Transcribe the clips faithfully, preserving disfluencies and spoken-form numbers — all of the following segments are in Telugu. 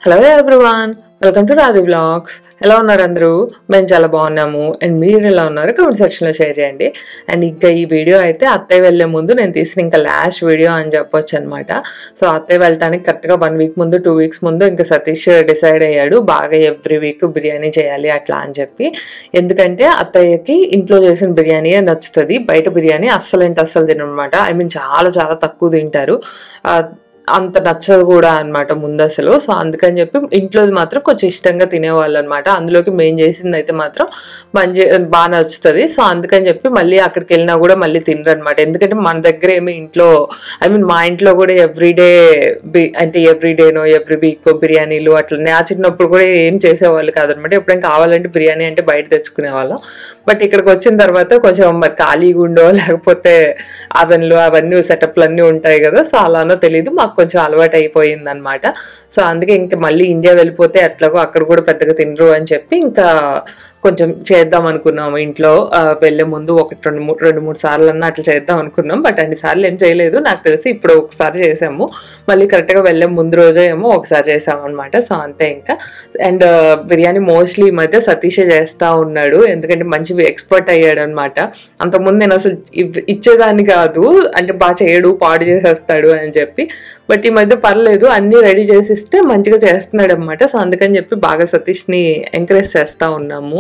Hello everyone, welcome to Radhi vlogs. ఎలా ఉన్నారు అందరూ? మేము చాలా బాగున్నాము. అండ్ మీరు ఎలా ఉన్నారు కామెంట్ సెక్షన్లో షేర్ చేయండి. అండ్ ఇంకా ఈ వీడియో అయితే అత్తయ్య వెళ్ళే ముందు నేను తీసిన ఇంకా లాస్ట్ వీడియో అని చెప్పొచ్చు అనమాట. సో అత్తయ్య వెళ్ళటానికి కరెక్ట్గా వన్ వీక్ ముందు టూ వీక్స్ ముందు ఇంకా సతీష్ డిసైడ్ అయ్యాడు బాగా ఎవ్రీ వీక్ బిర్యానీ చేయాలి అట్లా అని చెప్పి. ఎందుకంటే అత్తయ్యకి ఇంట్లో చేసిన బిర్యానీ నచ్చుతుంది, బయట బిర్యానీ అస్సలు ఏంటి అస్సలు తినమాట. ఐ మీన్ చాలా చాలా తక్కువ తింటారు, అంత నచ్చదు కూడా అనమాట ముందు అసలు. సో అందుకని చెప్పి ఇంట్లోది మాత్రం కొంచెం ఇష్టంగా తినేవాళ్ళు అనమాట. అందులోకి మేము చేసింది అయితే మాత్రం మంచి బాగా నచ్చుతుంది. సో అందుకని చెప్పి మళ్ళీ అక్కడికి వెళ్ళినా కూడా మళ్ళీ తినరు అనమాట. ఎందుకంటే మన దగ్గర ఏమి ఇంట్లో ఐ మీన్ మా ఇంట్లో కూడా ఎవ్రీడే బి అంటే ఎవ్రీడేనో ఎవ్రీ వీక్ బిర్యానీలు అట్లనే. ఆ చిన్నప్పుడు కూడా ఏం చేసేవాళ్ళు కాదనమాట. ఎప్పుడైనా కావాలంటే బిర్యానీ అంటే బయట తెచ్చుకునేవాళ్ళం. బట్ ఇక్కడికి వచ్చిన తర్వాత కొంచెం మరి ఖాళీగా ఉండో లేకపోతే అవెన్లు అవన్నీ సెటప్లు అన్నీ ఉంటాయి కదా, సో అలానో తెలియదు, మాకు కొంచెం అలవాటు అయిపోయింది అనమాట. సో అందుకే ఇంకా మళ్ళీ ఇండియా వెళ్ళిపోతే ఎట్లాగో అక్కడ కూడా పెద్దగా తినరు అని చెప్పి ఇంకా కొంచెం చేద్దాం అనుకున్నాము ఇంట్లో. వెళ్ళే ముందు ఒకటి రెండు మూడు రెండు మూడు సార్లు అన్నా అట్లా చేద్దాం అనుకున్నాం. బట్ అన్ని సార్లు ఏం చేయలేదు, నాకు తెలిసి ఇప్పుడు ఒకసారి చేసాము, మళ్ళీ కరెక్ట్గా వెళ్ళే ముందు రోజే ఏమో ఒకసారి చేసాము అనమాట. సో అంతే ఇంకా. అండ్ బిర్యానీ మోస్ట్లీ ఈ మధ్య సతీషే చేస్తూ ఉన్నాడు, ఎందుకంటే మంచి ఎక్స్పర్ట్ అయ్యాడు అనమాట. అంతకుముందు నేను అసలు ఇచ్చేదాన్ని కాదు, అంటే బాగా చేయడు పాడు చేసేస్తాడు అని చెప్పి. బట్ ఈ మధ్య పర్లేదు, అన్నీ రెడీ చేసిస్తే మంచిగా చేస్తున్నాడు అనమాట. సో అందుకని చెప్పి బాగా సతీష్ని ఎంకరేజ్ చేస్తూ ఉన్నాము.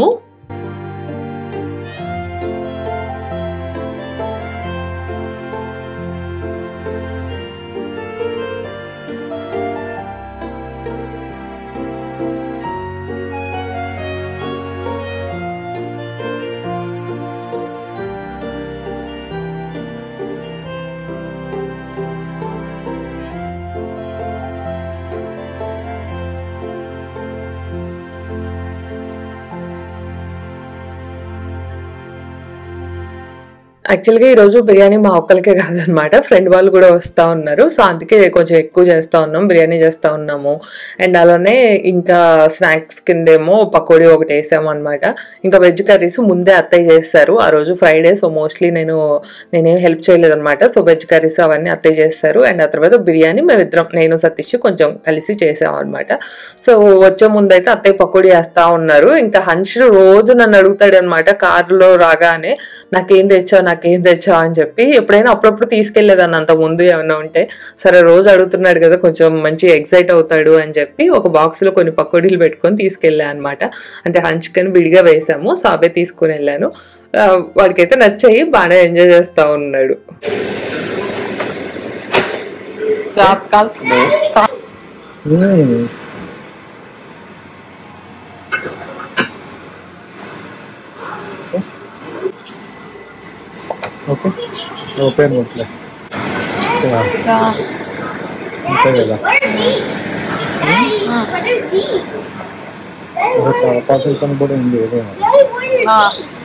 యాక్చువల్గా ఈరోజు బిర్యానీ మా ఒక్కరికే కాదనమాట, ఫ్రెండ్ వాళ్ళు కూడా వస్తూ ఉన్నారు. సో అందుకే కొంచెం ఎక్కువ చేస్తూ ఉన్నాం, బిర్యానీ చేస్తూ ఉన్నాము. అండ్ అలానే ఇంకా స్నాక్స్ కిందేమో పకోడీ ఒకటి వేసాము అనమాట. ఇంకా వెజ్ కర్రీస్ ముందే అత్తయ్య చేస్తారు ఆ రోజు ఫ్రైడే. సో మోస్ట్లీ నేను నేనేం హెల్ప్ చేయలేదు అనమాట. సో వెజ్ కర్రీస్ అవన్నీ అత్తయ్య చేస్తారు. అండ్ ఆ తర్వాత బిర్యానీ మేమిద్దరం నేను సతీష్ కొంచెం కలిసి చేసాము అనమాట. సో వచ్చే ముందు అయితే అత్తయ్య పకోడీ వేస్తూ ఉన్నారు. ఇంకా హన్ష్ రోజు నన్ను అడుగుతాడు అనమాట కారులో రాగానే, నాకేం తెచ్చావు నాకేం తెచ్చావు అని చెప్పి. ఎప్పుడైనా అప్పుడప్పుడు తీసుకెళ్లేదాన్ని అంత ముందు ఏమన్నా ఉంటే. సరే రోజు అడుగుతున్నాడు కదా, కొంచెం మంచి ఎక్సైట్ అవుతాడు అని చెప్పి ఒక బాక్స్ లో కొన్ని పకోడీలు పెట్టుకొని తీసుకెళ్ళా అనమాట. అంటే హంచుకొని విడిగా వేసాము. సో అవే తీసుకుని వెళ్ళాను. వాడికైతే నచ్చాయి, బాగానే ఎంజాయ్ చేస్తా ఉన్నాడు. ఓకే ఓపెన్ కొట్లే అంతే కదా. పాకిస్తాన్ కూడా ఉంది ఏదైనా.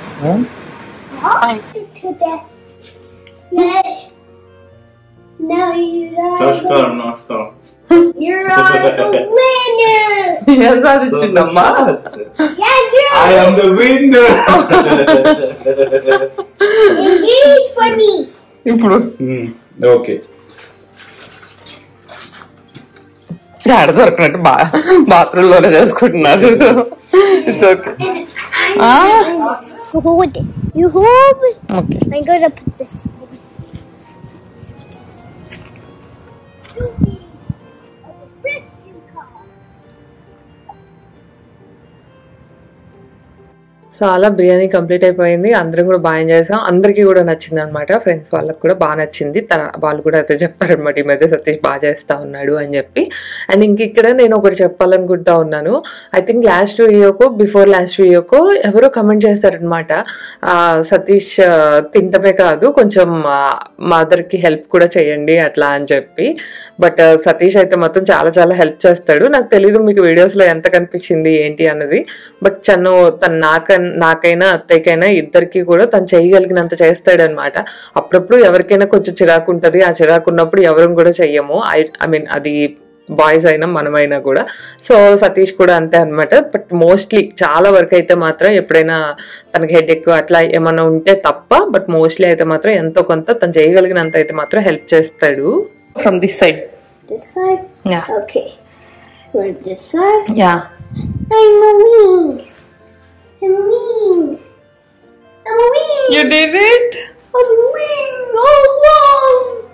You're the winner. Yes, that's it, Mama. I am the winner. Engage for me. Hmm. Okay. ఆడ దొరికినట్టు బా బాత్రూమ్ లోనే చేసుకుంటున్నారు. It's okay. Hold it. You hold it. Okay. I'm gonna put this. So అలా బిర్యానీ కంప్లీట్ అయిపోయింది. అందరం కూడా బాగా ఎంజాయ్ చేసాం, అందరికీ కూడా నచ్చింది అనమాట. ఫ్రెండ్స్ వాళ్ళకి కూడా బాగా నచ్చింది. తన వాళ్ళు కూడా అయితే చెప్పారనమాట, ఈ మధ్య సతీష్ బాగా చేస్తూ ఉన్నాడు అని చెప్పి. అండ్ ఇంక ఇక్కడ నేను ఒకటి చెప్పాలనుకుంటా ఉన్నాను. ఐ థింక్ లాస్ట్ వీడియోకో బిఫోర్ లాస్ట్ వీడియోకో ఎవరో కమెంట్ చేస్తారనమాట, సతీష్ తింటమే కాదు కొంచెం మదర్కి హెల్ప్ కూడా చేయండి అట్లా అని చెప్పి. బట్ సతీష్ అయితే మొత్తం చాలా చాలా హెల్ప్ చేస్తాడు. నాకు తెలీదు మీకు వీడియోస్లో ఎంత కనిపించింది ఏంటి అన్నది. బట్ తను తను నాక నాకైనా అత్తయ్యకైనా ఇద్దరికి కూడా తను చేయగలిగినంత చేస్తాడనమాట. అప్పుడప్పుడు ఎవరికైనా కొంచెం చిరాకు ఉంటుంది, ఆ చిరాకు ఉన్నప్పుడు ఎవరు కూడా చెయ్యము. ఐ ఐ మీన్ అది బాయ్స్ అయినా మనమైనా కూడా. సో సతీష్ కూడా అంతే అనమాట. బట్ మోస్ట్లీ చాలా వరకు అయితే మాత్రం ఎప్పుడైనా తనకి హెడ్ ఎక్ అట్లా ఏమన్నా ఉంటే తప్ప, బట్ మోస్ట్లీ అయితే మాత్రం ఎంతో కొంత తను చేయగలిగినంత అయితే మాత్రం హెల్ప్ చేస్తాడు. From this side This side? Yeah. Okay. for this side. Yeah. I'm a wing. I'm a wing. I'm a wing. You did it? I'm a wing. Oh, wow.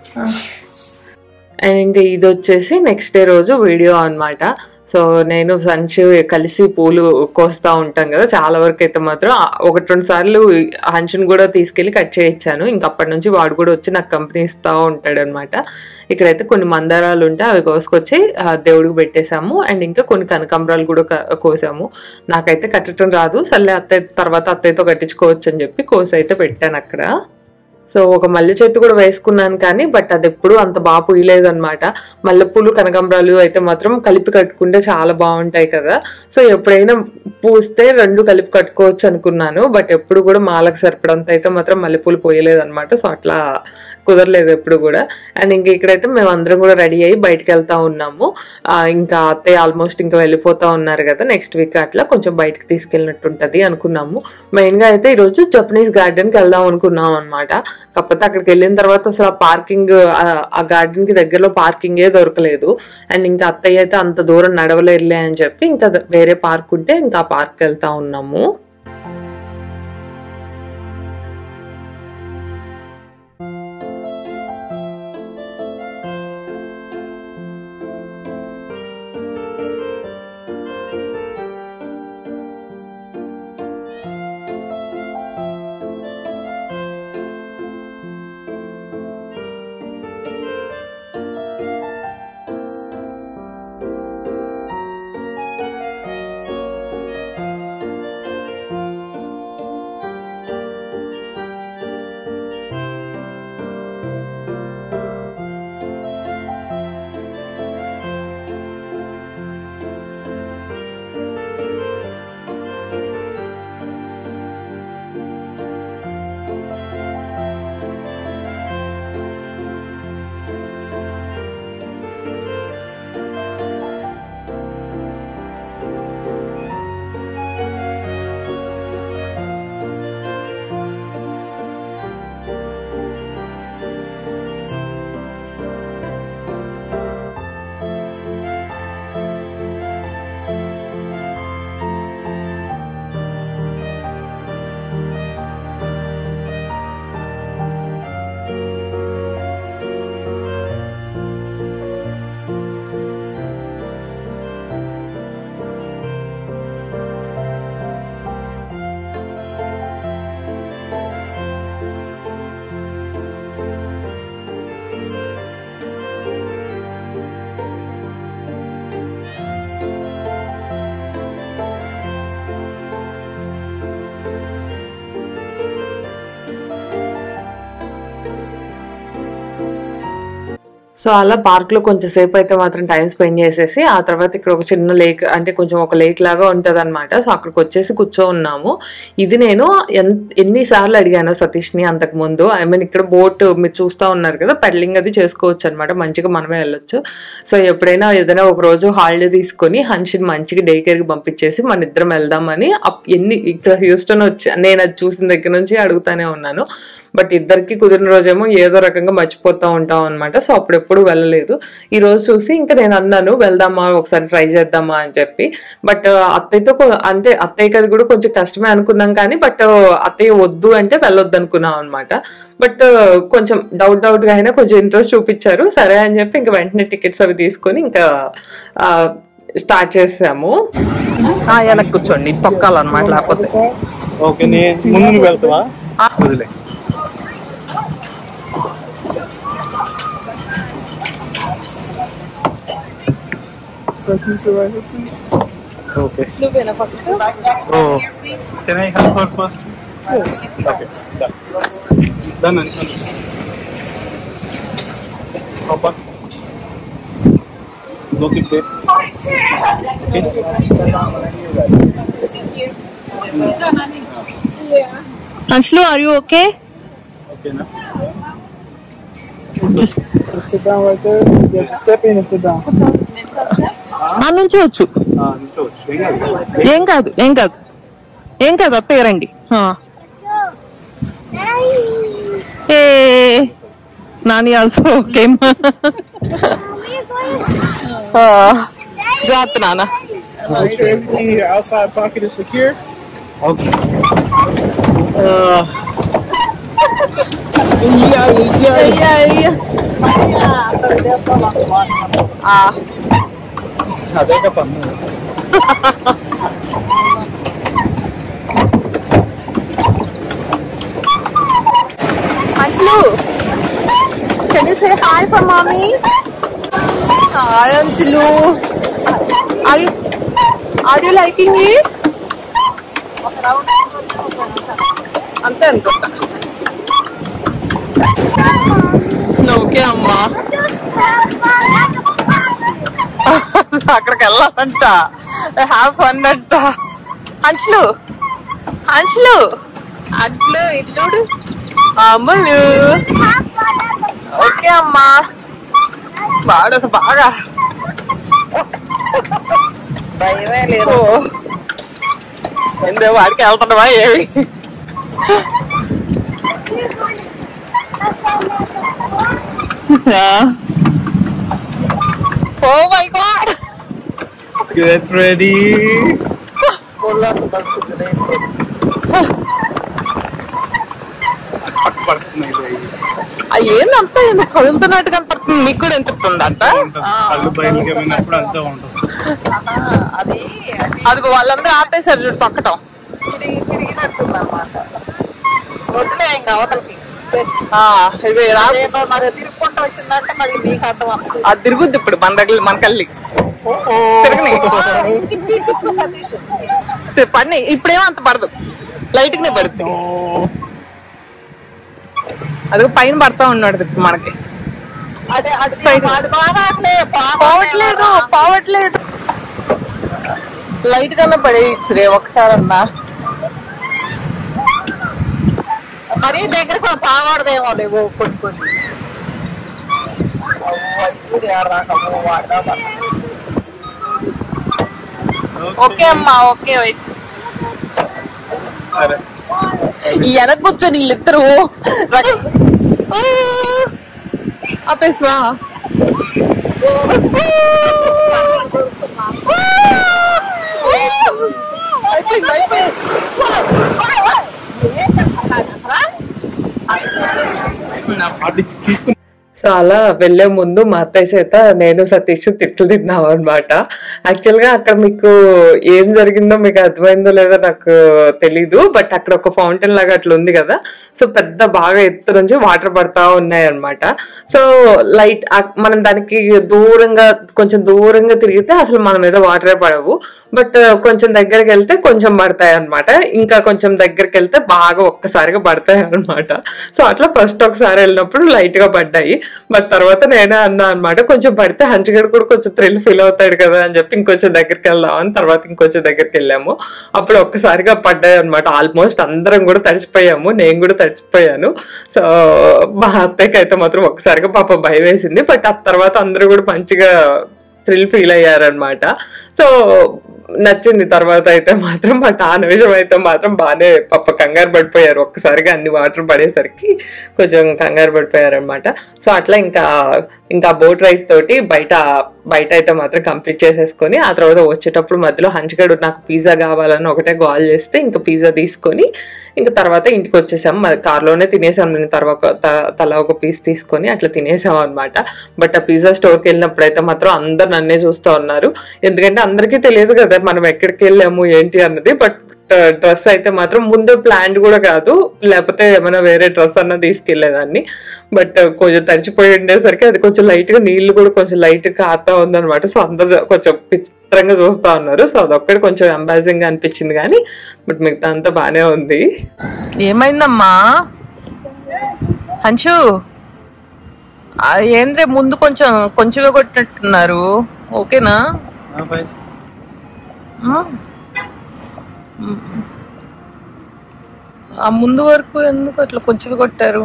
And ఇంకా ఇది వచ్చేసి నెక్స్ట్ డే రోజు వీడియో అనమాట. సో నేను సంచు కలిసి పూలు కోస్తూ ఉంటాం కదా, చాలా వరకు అయితే మాత్రం ఒకటి రెండు సార్లు హంచుని కూడా తీసుకెళ్ళి కట్ చేయించాను. ఇంక అప్పటి నుంచి వాడు కూడా వచ్చి నాకు కంపెనీ ఇస్తూ ఉంటాడు అనమాట. ఇక్కడైతే కొన్ని మందారాలు ఉంటే అవి కోసుకొచ్చి దేవుడికి పెట్టేశాము. అండ్ ఇంకా కొన్ని కనకాంబరాలు కూడా కోసాము. నాకైతే కట్టడం రాదు, సర్లే అత్తయ్య తర్వాత అత్తయ్యతో కట్టించుకోవచ్చు అని చెప్పి కోసి అయితే పెట్టాను అక్కడ. సో ఒక మల్లె చెట్టు కూడా వేసుకున్నాను కానీ బట్ అది ఎప్పుడు అంత బాగా పూయలేదు అనమాట. మల్లెపూలు కనకాంబరాలు అయితే మాత్రం కలిపి కట్టుకుంటే చాలా బాగుంటాయి కదా. సో ఎప్పుడైనా పూస్తే రెండు కలిపి కట్టుకోవచ్చు అనుకున్నాను, బట్ ఎప్పుడు కూడా మాలకు సరిపడంత అయితే మాత్రం మల్లెపూలు పోయలేదు అనమాట. సో అట్లా కుదరలేదు ఎప్పుడు కూడా. అండ్ ఇంక ఇక్కడైతే మేము అందరం కూడా రెడీ అయ్యి బయటకు వెళ్తా ఉన్నాము. ఇంకా అత్తయ్య ఆల్మోస్ట్ ఇంకా వెళ్ళిపోతా ఉన్నారు కదా, నెక్స్ట్ వీక్ అట్లా కొంచెం బయటకు తీసుకెళ్ళినట్టు ఉంటుంది అనుకున్నాము. మెయిన్గా అయితే ఈరోజు జపనీస్ గార్డెన్కి వెళ్దాం అనుకున్నాం అనమాట. కాకపోతే అక్కడికి వెళ్ళిన తర్వాత అసలు ఆ పార్కింగ్ ఆ గార్డెన్ కి దగ్గరలో పార్కింగే దొరకలేదు. అండ్ ఇంకా అత్తయ్య అయితే అంత దూరం నడవలేరులే అని చెప్పి ఇంకా వేరే పార్క్ ఉంటే ఇంకా ఆ పార్క్ వెళ్తా ఉన్నాము. సో అలా పార్క్ లో కొంచెం సేపు అయితే మాత్రం టైం స్పెండ్ చేసేసి ఆ తర్వాత ఇక్కడ ఒక చిన్న లేక్ అంటే కొంచెం ఒక లేక్ లాగా ఉంటది అనమాట. సో అక్కడికి వచ్చేసి కూర్చో ఉన్నాము. ఇది నేను ఎన్నిసార్లు అడిగాను సతీష్ ని అంతకు ముందు. ఐ మీన్ ఇక్కడ బోట్ మీరు చూస్తా ఉన్నారు కదా, పెడలింగ్ అది చేసుకోవచ్చు అనమాట, మంచిగా మనమే వెళ్ళొచ్చు. సో ఎప్పుడైనా ఏదైనా ఒక రోజు హాలిడే తీసుకొని హన్షిని మంచిగా డే కేర్ కి పంపించేసి మన ఇద్దరం వెళ్దామని ఎన్ని ఇక్కడ హ్యూస్టన్ వచ్చి నేను అది చూసిన దగ్గర నుంచి అడుగుతానే ఉన్నాను. బట్ ఇద్దరికి కుదిరిన రోజేమో ఏదో రకంగా మర్చిపోతా ఉంటాం అనమాట. సో అప్పుడెప్పుడు వెళ్ళలేదు. ఈ రోజు చూసి ఇంకా నేను అన్నాను వెళ్దామా ఒకసారి ట్రై చేద్దామా అని చెప్పి. బట్ అత్తయ్యతో అంటే అత్తయ్యకి అది కూడా కొంచెం కష్టమే అనుకున్నాం కానీ బట్ అత్తయ్య వద్దు అంటే వెళ్ళొద్దు అనుకున్నాం అనమాట. బట్ కొంచెం డౌట్ డౌట్ గా అయినా కొంచెం ఇంట్రెస్ట్ చూపించారు. సరే అని చెప్పి ఇంకా వెంటనే టికెట్స్ అవి తీసుకొని ఇంకా స్టార్ట్ చేసాము. వెనక్కి కూర్చోండి, తొక్కాలన్నమాట లేకపోతే. ఓకే ముందు వెళ్తావా? వదిలే. Okay. Oh, can I help her first? Yes. Okay, done. Done and done. Hop on. Go sit there. Okay. Anshlu, are you okay? Okay, na? Just, just sit down right there. Yeah, just step in and sit down. నుంచోవచ్చు. ఏం కాదు ఏం కాదు ఏం కాదు అత్తయ్య రండి. ఏ నాని ఆల్సో ఓకే. జాగ్రత్త నాన్న. Make sure everything in your outside pocket is secure. Okay. Uh. Yeah, yeah, yeah, yeah. Ah. Ada ka pa mo. Anshu, can you say hi for mommy? Hi, Anshu. Are you are you liking it? అంతే అనుకుంటా. ఓకే అమ్మా, అక్కడికి వెళ్ళాలంట. హ్యావ్ ఫన్ అంట. అంచులు అంచులు అంచులు ఇటు అమ్మలు. ఓకే అమ్మా, బాగా బాగా భయమే లేదు. ఎందుకు వాడికి వెళ్తున్నావా ఏమి? Oh my god! Get ready. ఏందంతా ఎందుకు కదులుతున్నట్టు కనపడుతుంది? నీకు కూడా ఎంత ఉందంట? కళ్ళు బయలుకి వెళ్ళినప్పుడు అంతా ఉంటుంది. అది అది వాళ్ళందరూ ఆపేశారు చూడు తొక్కటం. తిరిగినట్టుంది అన్నమాట. వదిలే ఇంకా అవతలకి. ఇది మరి తిరుగుకుంటూ వచ్చిందంటే మరి మీకు అర్థం వస్తుంది. అది తిరుగుద్ది ఇప్పుడు మన దగ్గర మన కల్లి పని. ఇప్పుడేమో అంత పడదు, లైట్ గా పడుతుంది. అది పైన పడతా ఉన్నాడు మనకి. పోవట్లేదు పోవట్లేదు లైట్ గానే పడేయచ్చురే ఒకసారి అన్నా. మరీ దగ్గరకు బాగూడదేమో లేవు కొన్ని కొన్ని. ఓకే అమ్మా, ఓకే. వెనక కూర్చొని వీళ్ళిద్దరు ఆపేసా. సో అలా వెళ్లే ముందు మా అత్తయ్య చేత నేను సతీష్ తిట్లు తిన్నాం అనమాట. యాక్చువల్ గా అక్కడ మీకు ఏం జరిగిందో మీకు అర్థమైందో లేదో నాకు తెలీదు, బట్ అక్కడ ఒక ఫౌంటైన్ లాగా అట్లా ఉంది కదా. సో పెద్ద బాగా ఎత్తు నుంచి వాటర్ పడతా ఉన్నాయి అనమాట. సో లైట్ మనం దానికి దూరంగా కొంచెం దూరంగా తిరిగితే అసలు మన మీద వాటరే పడవు, బట్ కొంచెం దగ్గరికి వెళ్తే కొంచెం పడతాయి అనమాట. ఇంకా కొంచెం దగ్గరికి వెళ్తే బాగా ఒక్కసారిగా పడతాయి అనమాట. సో అట్లా ఫస్ట్ ఒకసారి వెళ్ళినప్పుడు లైట్ గా పడ్డాయి, బట్ తర్వాత నేనే అన్నా అనమాట కొంచెం పడితే హంచగడ కూడా కొంచెం థ్రిల్ ఫీల్ అవుతాడు కదా అని చెప్పి ఇంకొంచెం దగ్గరికి వెళ్దాం అని తర్వాత ఇంకొంచెం దగ్గరికి వెళ్ళాము. అప్పుడు ఒక్కసారిగా పడ్డాయి అనమాట. ఆల్మోస్ట్ అందరం కూడా తడిచిపోయాము, నేను కూడా తడిచిపోయాను. సో మా అత్తయ్యకి అయితే మాత్రం ఒక్కసారిగా పాప భయం వేసింది, బట్ ఆ తర్వాత అందరూ కూడా మంచిగా థ్రిల్ ఫీల్ అయ్యారనమాట. సో నచ్చింది తర్వాత అయితే మాత్రం. బట్ ఆ నిమిషం అయితే మాత్రం బాగానే పాప కంగారు పడిపోయారు. ఒక్కసారిగా అన్ని వాటర్ పడేసరికి కొంచెం కంగారు పడిపోయారు అనమాట. సో అట్లా ఇంకా ఇంకా బోట్ రైడ్ తోటి బయట బయట అయితే మాత్రం కంప్లీట్ చేసేసుకొని ఆ తర్వాత వచ్చేటప్పుడు మధ్యలో హంచగడు నాకు పిజ్జా కావాలని ఒకటే కాల్ చేస్తే ఇంకా పిజ్జా తీసుకొని ఇంకా తర్వాత ఇంటికి వచ్చేసాం. మరి కార్లోనే తినేసాం. నేను తర్వాత తల ఒక పీస్ తీసుకొని అట్లా తినేసాం అనమాట. బట్ ఆ పిజ్జా స్టోర్కి వెళ్ళినప్పుడు అయితే మాత్రం అందరు నన్నే చూస్తూ ఉన్నారు, ఎందుకంటే అందరికీ తెలియదు కదా మనం ఎక్కడికి వెళ్ళాము ఏంటి అన్నది. బట్ డ్రెస్ అయితే మాత్రం ముందే ప్లాన్ కూడా కాదు, లేకపోతే ఏమైనా వేరే డ్రెస్ అన్న తీసుకెళ్లేదాన్ని. బట్ కొంచెం తడిచిపోయి ఉండేసరికి అది కొంచెం లైట్ గా నీళ్లు కూడా కొంచెం లైట్ కారుతా ఉందనమాట. సో అందరు కొంచెం విచిత్రంగా చూస్తా ఉన్నారు. సో అదొక్కటి కొంచెం ఎంబారసింగ్ గా అనిపించింది కానీ బట్ మిగతా అంతా బానే ఉంది. ఏమైందమ్మా హంచు? ఏంద్రే ముందు కొంచెం కొంచెమే కొట్టినట్టున్నారు, ఓకేనా? ఆ ముందు వరకు ఎందుకు అట్లా కొంచెం కొట్టారు?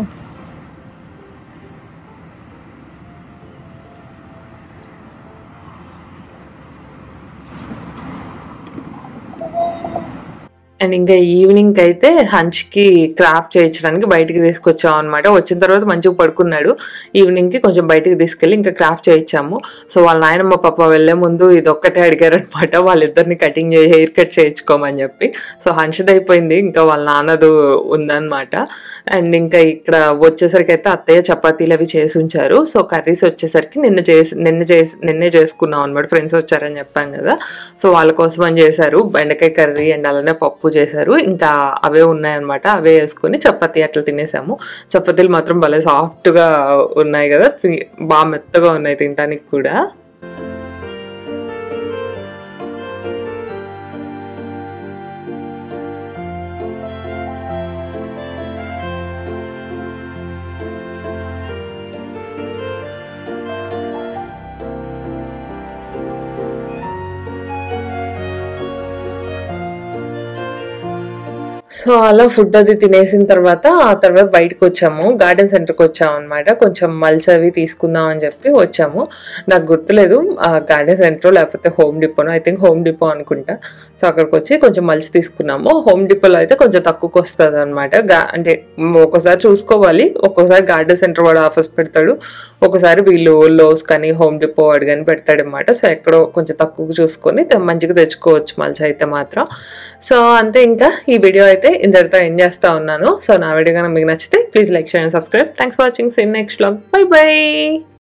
అండ్ ఇంకా ఈవినింగ్ అయితే హంచ్కి క్రాఫ్ట్ చేయించడానికి బయటికి తీసుకొచ్చాం అనమాట. వచ్చిన తర్వాత మంచిగా పడుకున్నాడు. ఈవినింగ్కి కొంచెం బయటికి తీసుకెళ్ళి ఇంకా క్రాఫ్ట్ చేయించాము. సో వాళ్ళ నాయనమ్మ పాప వెళ్లే ముందు ఇది ఒక్కటే అడిగారనమాట, వాళ్ళిద్దరిని కటింగ్ చేసి హెయిర్ కట్ చేయించుకోమని చెప్పి. సో హంచ్ది అయిపోయింది, ఇంకా వాళ్ళ నాన్నదు ఉందన్నమాట. అండ్ ఇంకా ఇక్కడ వచ్చేసరికి అయితే అత్తయ్య చపాతీలు అవి చేసి ఉంచారు. సో కర్రీస్ వచ్చేసరికి నిన్న చేసి నిన్న చేసి నిన్నే చేసుకున్నాం అనమాట. ఫ్రెండ్స్ వచ్చారని చెప్పాను కదా, సో వాళ్ళ కోసం అని చేశారు. బెండకాయ కర్రీ అండ్ అలానే పప్పు చేశారు. ఇంకా అవే ఉన్నాయన్నమాట, అవే వేసుకొని చపాతీ అట్లా తినేసాము. చపాతీలు మాత్రం భలే సాఫ్ట్గా ఉన్నాయి కదా, బాగా మెత్తగా ఉన్నాయి తినడానికి కూడా. సో అలా ఫుడ్ అది తినేసిన తర్వాత ఆ తర్వాత బయటకు వచ్చాము, గార్డెన్ సెంటర్కి వచ్చాము అనమాట. కొంచెం మల్స్ అవి తీసుకుందాం అని చెప్పి వచ్చాము. నాకు గుర్తులేదు గార్డెన్ సెంటర్ లేకపోతే హోమ్ డిపోనో, ఐ థింక్ హోమ్ డిపో అనుకుంటా. సో అక్కడికి వచ్చి కొంచెం మల్స్ తీసుకున్నాము. హోమ్ డిపోలో అయితే కొంచెం తక్కువకి వస్తుంది అనమాట. అంటే ఒక్కోసారి చూసుకోవాలి, ఒక్కోసారి గార్డెన్ సెంటర్ వాడు ఆఫర్స్ పెడతాడు, ఒకసారి వీళ్ళు లోస్ కానీ హోమ్ డిపో వాడు కానీ పెడతాడు అనమాట. సో ఎక్కడో కొంచెం తక్కువ చూసుకొని మంచిగా తెచ్చుకోవచ్చు మల్స్ అయితే మాత్రం. సో అంతే, ఇంకా ఈ వీడియో అయితే ఇంతటితో ఎండ్ చేస్తా ఉన్నాను. సో నా వీడియో కనుక మీకు నచ్చితే please like, share and subscribe. Thanks for watching. See you next vlog. Bye by.